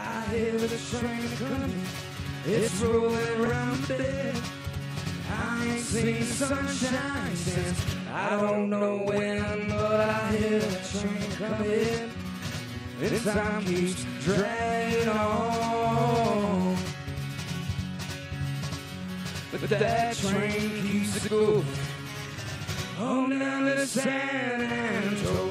I hear the train coming, it's rolling around the bend. I ain't seen sunshine since I don't know when, but I hear the train coming, and time keeps dragging on. But that train keeps going on down to San Antonio.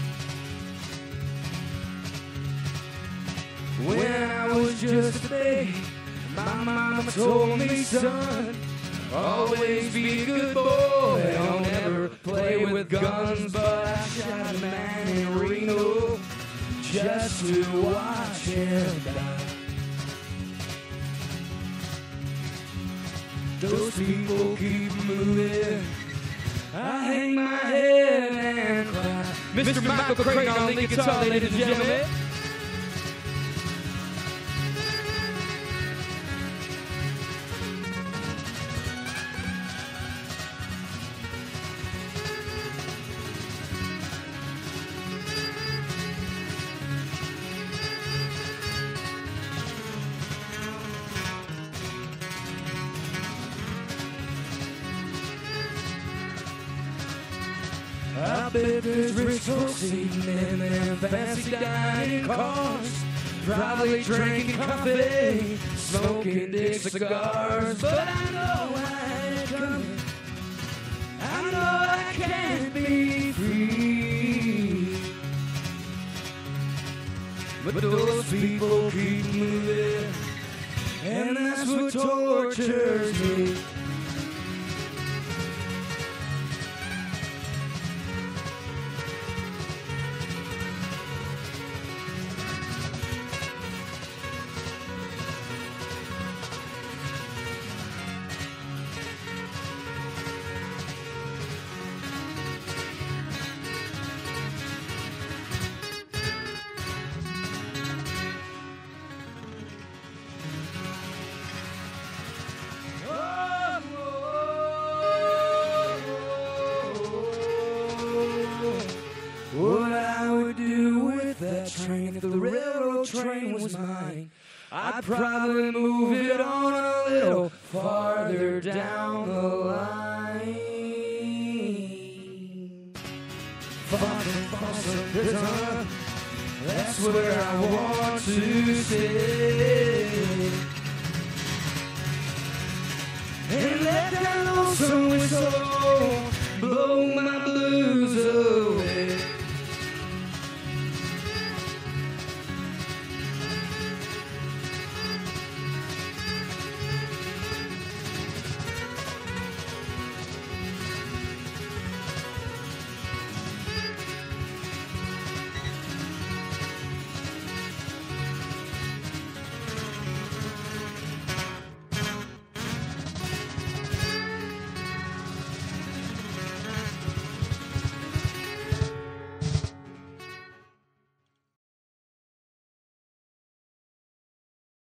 When I was just a baby, my mama told me, son, always be a good boy, don't ever play with guns. But I shot a man in Reno just to watch him die. Those people keep moving, I hang my head and cry. Mr. Michael Creighton on the guitar, ladies and gentlemen. I bet there's rich folks eating in them fancy dining cars, probably drinking coffee, smoking dick cigars. But I know I ain't coming, I know I can't be free. But those people keep moving, and that's what tortures me. What I would do with that train if the railroad train was mine, I'd probably move it on a little farther down the line. Folsom prison, that's where I want to stay. And let that lonesome whistle blow my blues away.